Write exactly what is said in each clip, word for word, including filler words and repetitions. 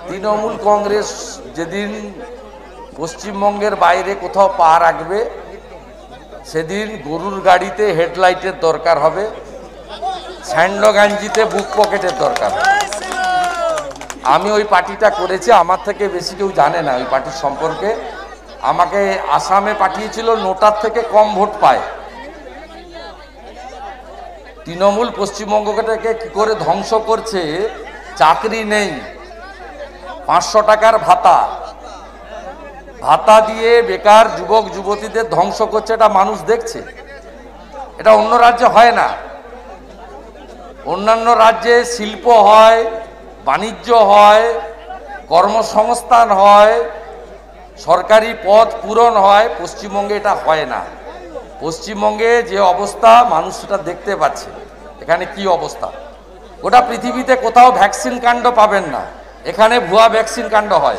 তৃণমূল কংগ্রেস যেদিন পশ্চিমবঙ্গের বাইরে কোথাও পা রাখবে সেদিন গরুর গাড়িতে হেডলাইটের দরকার হবে, স্যান্ডো গাঞ্জিতে বুক পকেটের দরকার হবে। আমি ওই পার্টিটা করেছি, আমার থেকে বেশি কেউ জানে না ওই পার্টির সম্পর্কে। আমাকে আসামে পাঠিয়েছিল, নোটার থেকে কম ভোট পায়। তৃণমূল পশ্চিমবঙ্গটাকে কি করে ধ্বংস করছে, চাকরি নেই, পাঁচশো টাকার ভাতা ভাতা দিয়ে বেকার যুবক যুবতীদের ধ্বংস করছে, এটা মানুষ দেখছে। এটা অন্য রাজ্যে হয় না। অন্যান্য রাজ্যে শিল্প হয়, বাণিজ্য হয়, কর্মসংস্থান হয়, সরকারি পদ পূরণ হয়। পশ্চিমবঙ্গে এটা হয় না। পশ্চিমবঙ্গে যে অবস্থা মানুষ সেটা দেখতে পাচ্ছে। এখানে কি অবস্থা, গোটা পৃথিবীতে কোথাও ভ্যাকসিন কাণ্ড পাবেন না, এখানে ভুয়া ভ্যাকসিন কাণ্ড হয়।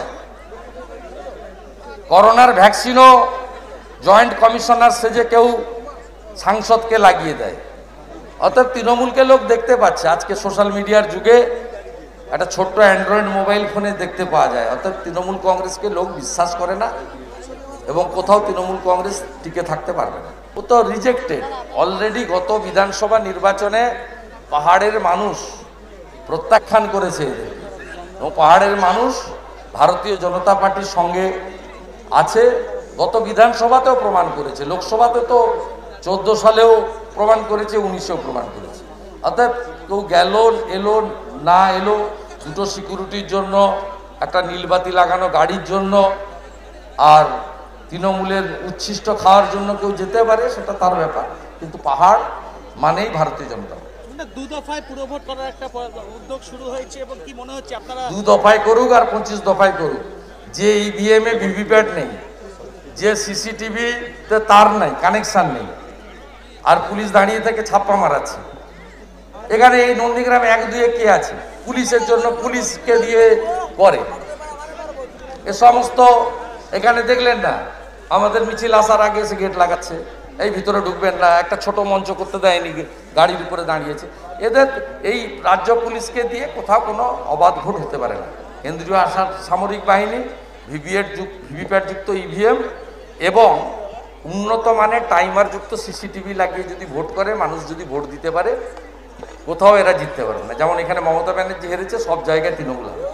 করোনার ভ্যাকসিনও জয়েন্ট কমিশনার সেজে কেউ সাংসদকে লাগিয়ে দেয়। অর্থাৎ তৃণমূলকে লোক দেখতে পাচ্ছে। আজকে সোশ্যাল মিডিয়ার যুগে একটা ছোট্ট অ্যান্ড্রয়েড মোবাইল ফোনে দেখতে পাওয়া যায়। অর্থাৎ তৃণমূল কংগ্রেসকে লোক বিশ্বাস করে না এবং কোথাও তৃণমূল কংগ্রেস টিকে থাকতে পারবে না। ও তো রিজেক্টেড অলরেডি। গত বিধানসভা নির্বাচনে পাহাড়ের মানুষ প্রত্যাখ্যান করেছে এদের, এবং পাহাড়ের মানুষ ভারতীয় জনতা পার্টির সঙ্গে আছে। গত বিধানসভাতেও প্রমাণ করেছে, লোকসভাতে তো চোদ্দো সালেও প্রমাণ করেছে, উনিশেও প্রমাণ করেছে। অর্থাৎ কেউ গেল এলো না এলো, দুটো সিকিউরিটির জন্য, একটা নীলবাতি লাগানো গাড়ির জন্য, আর তৃণমূলের উচ্ছিষ্ট খাওয়ার জন্য কেউ যেতে পারে, সেটা তার ব্যাপার। কিন্তু পাহাড় মানেই ভারতীয় জনতা পার্টি। দু দফায় পুরভোট করার একটা উদ্যোগ শুরু হয়েছে এবং কি মনে হচ্ছে আপনারা? দু দফায় করুক আর পঁচিশ দফায় করুক, যে ইভিএম এ ভিভিপ্যাট নেই, যে সিসিটিভিতে তার নেই, কানেকশন নেই, আর পুলিশ দাঁড়িয়ে থেকে ছাপ্পা মারাচ্ছে। এখানে এই নন্দীগ্রামে এক দুয়ে কে আছে পুলিশের জন্য, পুলিশকে দিয়ে করে এ সমস্ত। এখানে দেখলেন না আমাদের মিছিল আসার আগে এসে গেট লাগাচ্ছে, এই ভিতরে ঢুকবেন না, একটা ছোট মঞ্চ করতে দেয়নি, গাড়ির উপরে দাঁড়িয়েছে। এদের এই রাজ্য পুলিশকে দিয়ে কোথাও কোনো অবাধ ভোট হতে পারে না। কেন্দ্রীয় আসার সামরিক বাহিনী, ভিভিএট যুক্ত ভিভিপ্যাট যুক্ত ইভিএম এবং উন্নত মানের টাইমার যুক্ত সিসিটিভি লাগিয়ে যদি ভোট করে, মানুষ যদি ভোট দিতে পারে, কোথাও এরা জিততে পারে না। যেমন এখানে মমতা ব্যানার্জি হেরেছে, সব জায়গায় তৃণমূল।